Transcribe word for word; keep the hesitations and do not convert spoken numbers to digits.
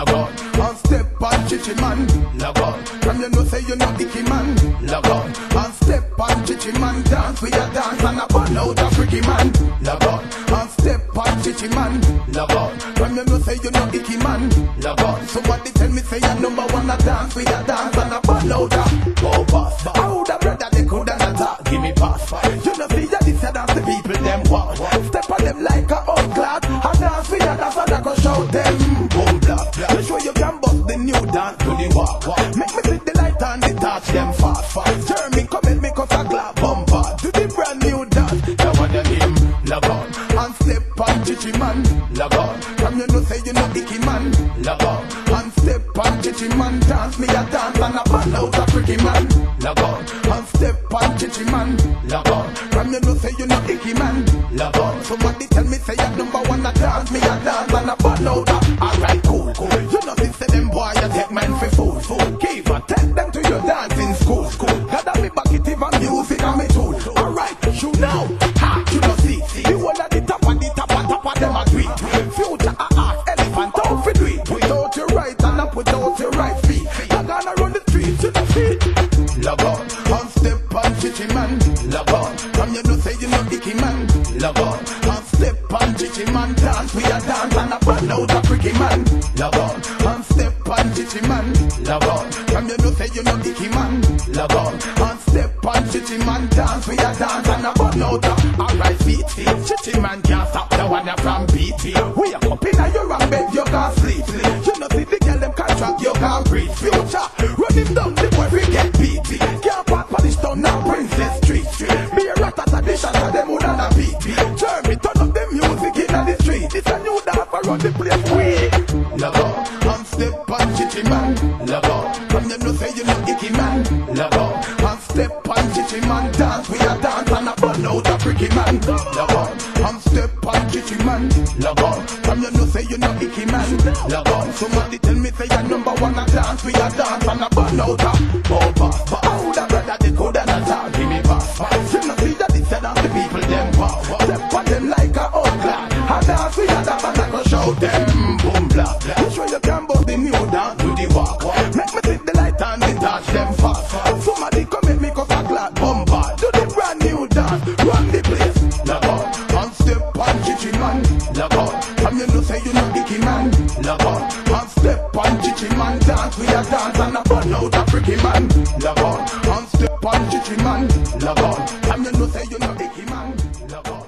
LaBron. And step on chichi man, LaBron. From you know say you know icky man, LaBron. And step on chichi man, dance with your dance and a ball out a freaky man, LaBron. And step on chichi man, LaBron. From you know say you know icky man, LaBron. Somebody tell me say you number one a dance with your dance and a ball out a go pass. But how the brother they coulda not talk, give me pass. You know see ya this a dance the people them walk. Step on them like a old glad and dance with your dance and a go shout them boom blah blah. Make sure you can bust the new dance to the walk. Make me see the light and the touch them fast fast. Jeremy come and make us a glad bumper to the brand new dance. That one the name LaBron. And step on chichi man, LaBron. From you know say you know icky man, LaBron. And step on chichi man, dance me a dance and a ball out a freaky man, LaBron. And step on chichi man, LaBron. From you know say you know icky man, LaBron. Somebody tell me say you number one a dance me a dance and a ball out a. Alright cool cool. You know this say them boy you take men for fool fool. Give and take them to your dancing school school. Gather me back it even music and me tool. Alright you now, ha you know see see. The one at the top and the top and top of them a do it. Future a art elephant don't fit do it. Put out your right and I put out your right feet. I gonna run the streets to the feet. LaBron, and step on chichi man, LaBron. From you know say you know icky man, LaBron. And step on chichi man, dance we a dance and a ball out a freaky man, LaBron. And step on chichi man, LaBron. From you know say you know icky man, LaBron. And step on chichi man, dance we a dance and a ball out a. Alright feet feet, chichi man can't stop the one that from beat feet. We are up in a your wrong bed, you can't sleep. You know see the girl them contract, you can't breathe. Future, run him down the boy we get beat. Can't part punish down now Princess Street. Be a rat at a dish and them would have a beat. Jeremy turn up the music in the street. It's a new dance around the place. We LaBron, and step on chichi man, LaBron. From you know say you know icky man, LaBron. And step on chichi man, dance we a dance and a ball out a freaky man, LaBron. And step on chichi man, LaBron. From you know say you know icky man, LaBron. Somebody tell me say you number one a dance we a dance and a ball out a bumper. But how the brother they coulda not talk, give me pass. You know see that this a dance the people them wow. Step on them like a old glad and dance we a dance and a go shout them boom blah blah. Make sure you can bust the new dance to the walk. Make me see the light and the touch them fast. Somebody come and make us a glad bumper. Do the brand new dance, run the place. LaBron, and step on chichi man, LaBron. From you know say you know icky man, LaBron. And step on chichi man, dance we a dance and a ball out a freaky man, LaBron. And step on chichi man, LaBron. From you know say you know icky man, LaBron.